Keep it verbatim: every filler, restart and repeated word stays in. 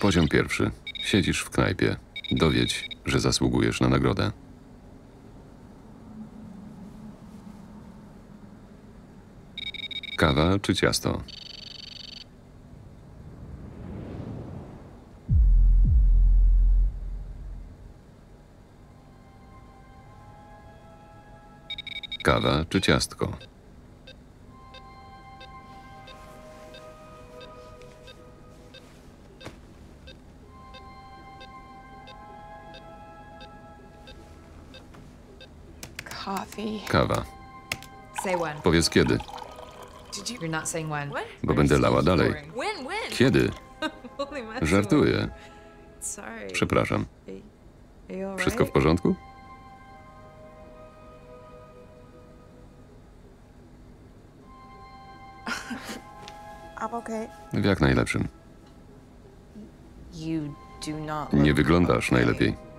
Poziom pierwszy. Siedzisz w knajpie. Dowiedz, że zasługujesz na nagrodę. Kawa czy ciasto? Kawa czy ciastko? Coffee. Kawa. Say when. Powiedz kiedy, You're not saying when. What? bo będę lała dalej. When, when? Kiedy? Only messing Żartuję. with- Sorry. Przepraszam. Are you all Wszystko w right? porządku? I'm okay. W jak najlepszym. You do not Nie look wyglądasz okay. najlepiej.